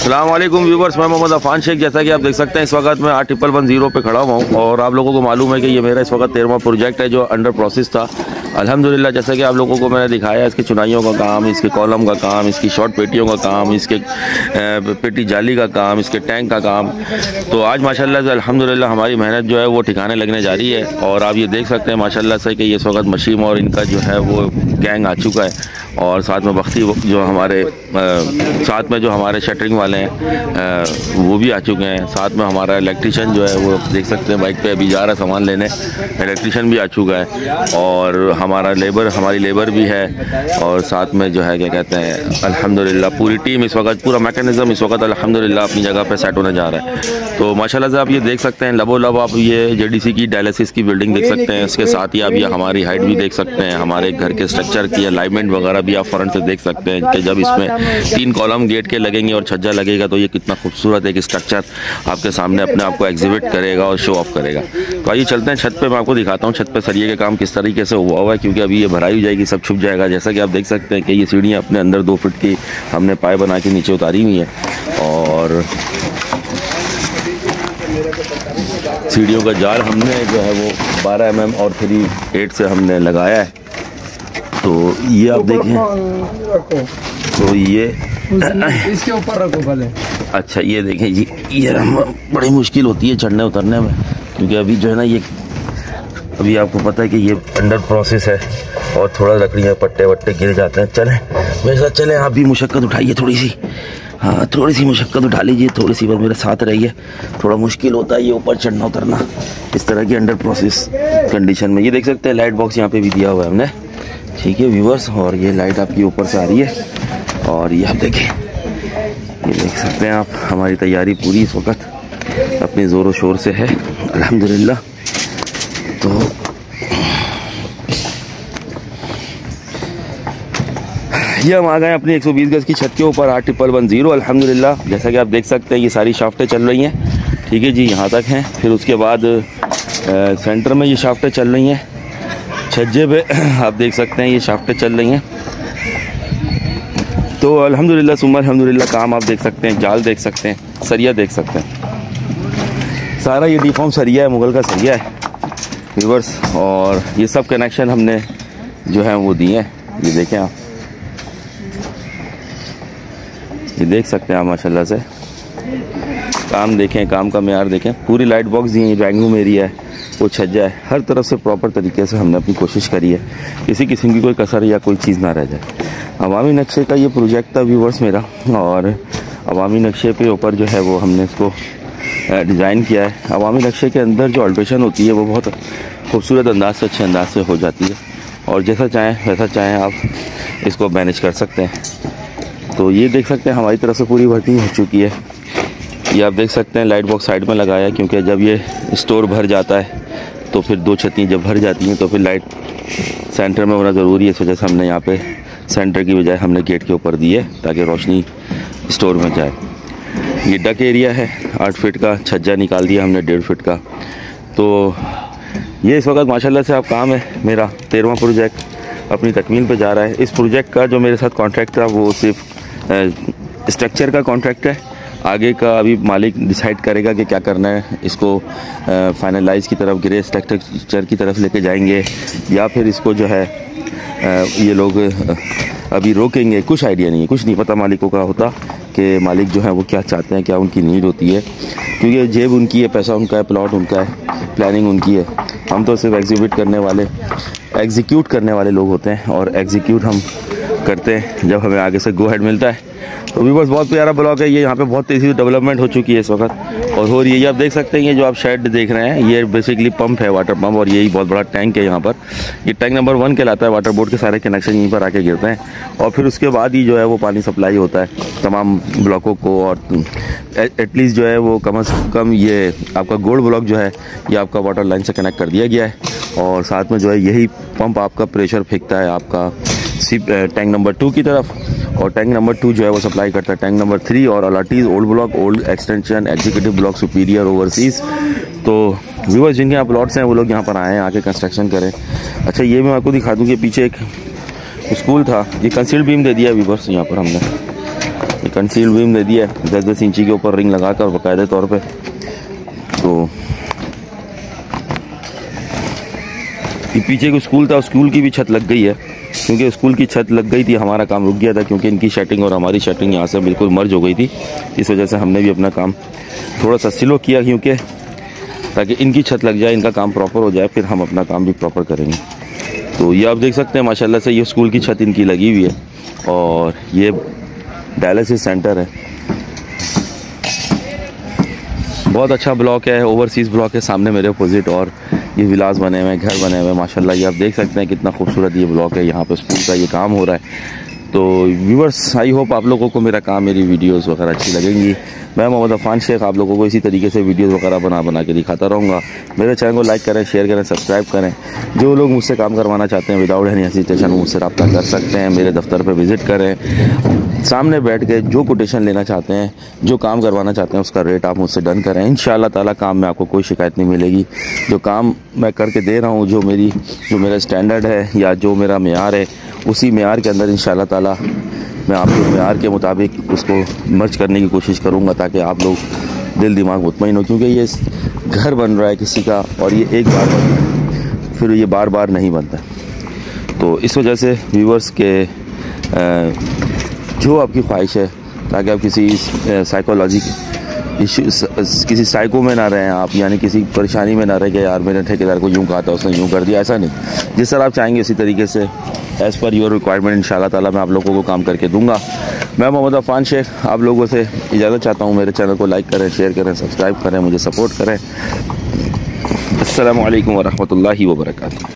अस्सलाम वालेकुम व्यूवर्स, मैं मोहम्मद अफान शेख। जैसा कि आप देख सकते हैं इस वक्त मैं 8110 पे खड़ा हुआ हूँ और आप लोगों को मालूम है कि ये मेरा इस वक्त 13वां प्रोजेक्ट है जो अंडर प्रोसेस था। अल्हम्दुलिल्लाह, जैसा कि आप लोगों को मैंने दिखाया, इसकी चुनाइयों का काम, इसके कॉलम का काम, इसकी शॉर्ट पेटियों का काम, इसके पेटी जाली का काम, इसके टैंक का काम। तो आज माशाल्लाह से अल्हम्दुलिल्लाह हमारी मेहनत जो है वो ठिकाने लगने जा रही है। और आप ये देख सकते हैं माशाल्लाह से कि इस वक्त मशीम और इनका जो है वो गैंग आ चुका है और साथ में बख्ती जो हमारे साथ में जो हमारे शटरिंग वाले हैं वो भी आ चुके हैं। साथ में हमारा इलेक्ट्रीशियन जो है वो देख सकते हैं बाइक पे अभी जा रहा है सामान लेने, इलेक्ट्रीशियन भी आ चुका है और हमारी लेबर भी है। और साथ में जो है क्या कहते हैं अल्हम्दुलिल्लाह पूरी टीम इस वक्त, पूरा मैकेनिज़्म इस वक्त अल्हम्दुलिल्लाह अपनी जगह पे सेट होने जा रहा है। तो माशाल्लाह से आप ये देख सकते हैं लबो लब आप ये JDC की डायलिसिस की बिल्डिंग देख सकते हैं। इसके साथ ही आप ये हमारी हाइट भी देख सकते हैं, हमारे घर के स्ट्रक्चर की अलाइनमेंट वगैरह भी आप फ्रंट से देख सकते हैं कि जब इसमें 3 कॉलम गेट के लगेंगे और छज्जा लगेगा तो ये कितना खूबसूरत एक स्ट्रक्चर आपके सामने अपने आप को एग्जिबिट करेगा और शो ऑफ करेगा। तो आइए चलते हैं छत पे, मैं आपको दिखाता हूँ छत पे सरिये के काम किस तरीके से हुआ है, क्योंकि अभी ये भराई हो जाएगी, सब छुप जाएगा। जैसा कि आप देख सकते हैं कि ये सीढ़ियाँ अपने अंदर 2 फीट की हमने पाए बना के नीचे उतारी हुई है और सीढ़ियों का जाल हमने जो है वो 12 mm और 3/8 से हमने लगाया है। तो ये आप देखें, तो ये इसके ऊपर रखो भले। अच्छा ये देखें जी, ये बड़ी मुश्किल होती है चढ़ने उतरने में, क्योंकि अभी जो है ना ये अभी आपको पता है कि ये अंडर प्रोसेस है और थोड़ा लकड़ियाँ पट्टे वट्टे गिर जाते हैं। चलें मेरे साथ चलें, आप भी मुशक्क़त उठाइए थोड़ी सी, हाँ थोड़ी सी मुशक्क़त उठा लीजिए, थोड़ी सी बस मेरे साथ रहिए। थोड़ा मुश्किल होता है ये ऊपर चढ़ना उतरना इस तरह की अंडर प्रोसेस कंडीशन में। ये देख सकते हैं लाइट बॉक्स यहाँ पे भी दिया हुआ है हमने, ठीक है व्यूवर्स। और ये लाइट आपकी ऊपर से आ रही है और ये आप देखें, ये देख सकते हैं आप हमारी तैयारी पूरी इस वक्त अपने ज़ोरों शोर से है अल्हम्दुलिल्लाह। तो ये हम आ गए अपनी 120 गज की छत के ऊपर 8110 अल्हम्दुलिल्लाह। जैसा कि आप देख सकते हैं ये सारी शाफ्टें चल रही हैं, ठीक है जी, यहाँ तक हैं। फिर उसके बाद सेंटर में ये शाफ्टें चल रही हैं, छज्जे पे आप देख सकते हैं ये शाफ्टें चल रही हैं। तो अल्हम्दुलिल्लाह सुम्मा अल्हम्दुलिल्लाह काम आप देख सकते हैं, जाल देख सकते हैं, सरिया देख सकते हैं, सारा ये डिफॉर्म सरिया है, मुगल का सरिया है व्यूवर्स। और ये सब कनेक्शन हमने जो है वो दिए हैं, ये देखें आप, ये देख सकते हैं आप माशाल्लाह से काम देखें, काम का मेयार देखें। पूरी लाइट बॉक्स दी है, वैंगूम एरिया है, वो छज्जा है, हर तरफ से प्रॉपर तरीके से हमने अपनी कोशिश करी है किसी किस्म की कोई कसर या कोई चीज़ ना रह जाए। अवामी नक्शे का ये प्रोजेक्ट था व्यूवर्स मेरा, और अवामी नक्शे पे ऊपर जो है वो हमने इसको डिज़ाइन किया है। अवामी नक्शे के अंदर जो अल्ट्रेशन होती है वो बहुत खूबसूरत अंदाज से, अच्छे अंदाज से हो जाती है और जैसा चाहें वैसा चाहें आप इसको मैनेज कर सकते हैं। तो ये देख सकते हैं हमारी तरफ से पूरी वर्किंग हो चुकी है। ये आप देख सकते हैं लाइट बॉक्स साइड में लगाया है, क्योंकि जब ये स्टोर भर जाता है तो फिर 2 छत्तियाँ जब भर जाती हैं तो फिर लाइट सेंटर में होना ज़रूरी है। इस वजह से हमने यहाँ पे सेंटर की बजाय हमने गेट के ऊपर दी है ताकि रोशनी स्टोर में जाए। ये डक एरिया है, 8 फीट का छज्जा निकाल दिया हमने 1.5 फीट का। तो ये इस वक्त माशाल्लाह से आप काम है मेरा 13वां प्रोजेक्ट अपनी तकमील पे जा रहा है। इस प्रोजेक्ट का जो मेरे साथ कॉन्ट्रैक्ट था वो सिर्फ स्ट्रक्चर का कॉन्ट्रैक्ट है, आगे का अभी मालिक डिसाइड करेगा कि क्या करना है। इसको फाइनलाइज की तरफ, ग्रे स्ट्रक्चर की तरफ लेके जाएंगे या फिर इसको जो है ये लोग अभी रोकेंगे, कुछ आइडिया नहीं है, कुछ नहीं पता मालिकों का होता कि मालिक जो है वो क्या चाहते हैं, क्या उनकी नीड होती है, क्योंकि जेब उनकी है, पैसा उनका है, प्लॉट उनका है, प्लानिंग उनकी है। हम तो सिर्फ एग्जीक्यूट करने वाले लोग होते हैं और एग्जीक्यूट हम करते हैं जब हमें आगे से गो हेड मिलता है। तो भी बस बहुत प्यारा ब्लॉक है ये, यहाँ पे बहुत तेज़ी से डेवलपमेंट हो चुकी है इस वक्त और हो रही है। ये आप देख सकते हैं, ये जो आप शेड देख रहे हैं ये बेसिकली पंप है, वाटर पंप, और यही बहुत बड़ा टैंक है यहाँ पर। ये टैंक नंबर 1 कहलाता है, वाटर बोर्ड के सारे कनेक्शन यहीं पर आके गिरते हैं और फिर उसके बाद ही जो है वो पानी सप्लाई होता है तमाम ब्लॉकों को। और एटलीस्ट जो है वो कम से कम ये आपका गोल्ड ब्लॉक जो है ये आपका वाटर लाइन से कनेक्ट कर दिया गया है और साथ में जो है यही पंप आपका प्रेशर फेंकता है आपका टैंक नंबर 2 की तरफ, और टैंक नंबर 2 जो है वो सप्लाई करता है टैंक नंबर 3 और allottees, old block, old extension, executive block, superior, overseas. तो व्यूअर्स जिनके यहाँ प्लॉट्स हैं वो लोग यहाँ पर आए हैं, आके कंस्ट्रक्शन करें। अच्छा ये मैं आपको दिखा दूँ कि पीछे एक स्कूल था, ये कंसील्ड बीम दे दिया व्यूअर्स यहाँ पर हमने, ये कंसील बीम दे दिया है 10-10 इंची के ऊपर रिंग लगाकर बाकायदे तौर पे। तो ये पीछे को स्कूल था, स्कूल की भी छत लग गई है, क्योंकि स्कूल की छत लग गई थी हमारा काम रुक गया था, क्योंकि इनकी सेटिंग और हमारी सेटिंग यहाँ से बिल्कुल मर्ज हो गई थी। इस वजह से हमने भी अपना काम थोड़ा सा स्लो किया, क्योंकि ताकि इनकी छत लग जाए, इनका काम प्रॉपर हो जाए, फिर हम अपना काम भी प्रॉपर करेंगे। तो ये आप देख सकते हैं माशाल्लाह से ये स्कूल की छत इनकी लगी हुई है, और ये डायलिसिस सेंटर है। बहुत अच्छा ब्लॉक है, ओवरसीज़ ब्लॉक है सामने मेरे अपोजिट, और ये विलास बने हुए हैं, घर बने हुए हैं माशाल्लाह। ये आप देख सकते हैं कितना खूबसूरत ये ब्लॉक है, यहाँ पे स्कूल का ये काम हो रहा है। तो व्यूअर्स, आई होप आप लोगों को मेरा काम, मेरी वीडियोस वगैरह अच्छी लगेंगी। मैं मोहम्मद अफान शेख आप लोगों को इसी तरीके से वीडियोस वगैरह बना के दिखाता रहूँगा। मेरे चैनल को लाइक करें, शेयर करें, सब्सक्राइब करें। जो लोग मुझसे काम करवाना चाहते हैं विदाउट एनी हेजिटेशन मुझसे रब्ता कर सकते हैं। मेरे दफ्तर पर विज़िट करें, सामने बैठ के जो कोटेशन लेना चाहते हैं, जो काम करवाना चाहते हैं, उसका रेट आप मुझसे डन करें। इंशाअल्लाह ताला काम में आपको कोई शिकायत नहीं मिलेगी। जो काम मैं करके दे रहा हूँ, जो मेरा स्टैंडर्ड है या जो मेरा मेयार है, उसी मेयार के अंदर इंशाअल्लाह ताला मैं आपके मेयार के मुताबिक उसको मर्ज करने की कोशिश करूँगा, ताकि आप लोग दिल दिमाग मुतमईन हो। क्योंकि ये घर बन रहा है किसी का, और ये एक बार बन रहा है, फिर ये बार बार नहीं बनता। तो इस वजह से व्यूअर्स के जो आपकी ख्वाहिश है, ताकि आप किसी साइकोलॉजी किसी साइको में ना रहें आप, यानी किसी परेशानी में ना रहे कि यार मेरे ठेकेदार को यूँ कहा था, उसने यूँ कर दिया, ऐसा नहीं। जिस तरह आप चाहेंगे इसी तरीके से एज़ पर योर रिक्वायरमेंट इंशाअल्लाह ताला मैं आप लोगों को काम करके दूंगा। मैं मोहम्मद अफान शेख आप लोगों से इजाज़त चाहता हूँ। मेरे चैनल को लाइक करें, शेयर करें, सब्सक्राइब करें, मुझे सपोर्ट करें। अस्सलामु अलैकुम व रहमतुल्लाहि व बरकातुहू।